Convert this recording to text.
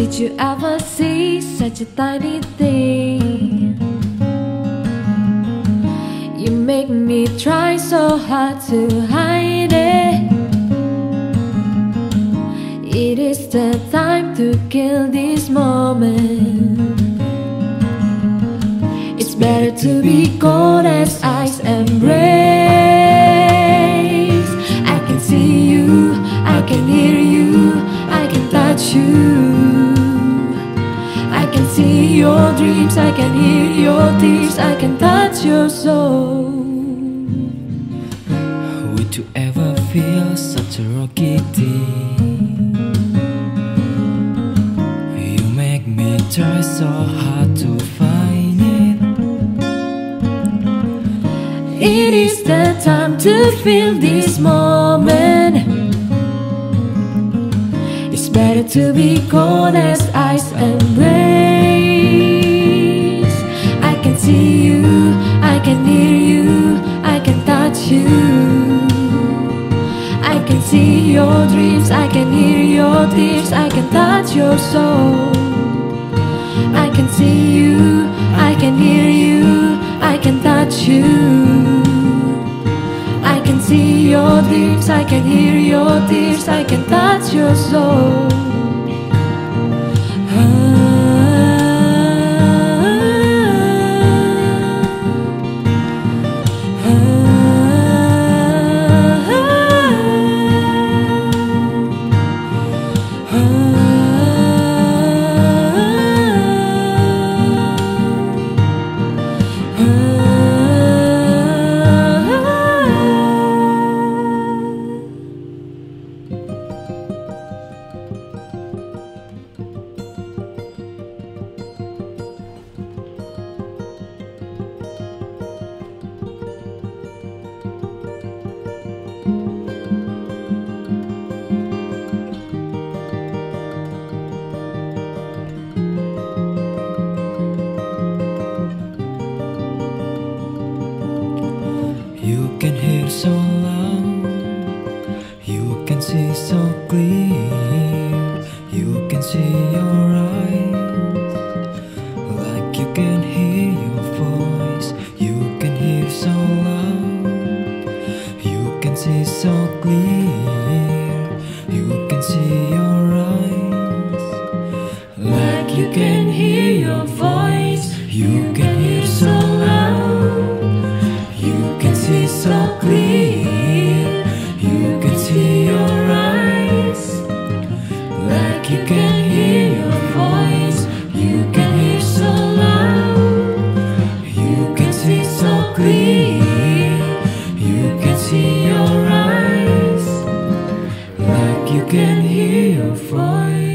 Did you ever see such a tiny thing? You make me try so hard to hide it. It is the time to kill this moment. It's better to be cold as ice embrace. I can see you, I can hear you, I can touch you. I can see your dreams, I can hear your tears, I can touch your soul. Would you ever feel such a rocky day? You make me try so hard to find it. It is the time to feel this moment. It's better to be cold as ice embrace. I can see you, I can hear you, I can touch you. I can see your dreams, I can hear your tears, I can touch your soul. I can see you, I can hear you, I can touch you. I can see your dreams, I can hear your tears, I can touch your soul. You can hear so loud, you can see so clear. You can see your eyes, like you can hear your voice. You can hear so loud, you can see so clear. You can see your eyes, like you can hear your voice. You can hear so loud, you can see so clear. You can see your eyes, like you can hear your voice. You can hear so loud, you can see so clear. You can see your eyes, like you can hear your voice.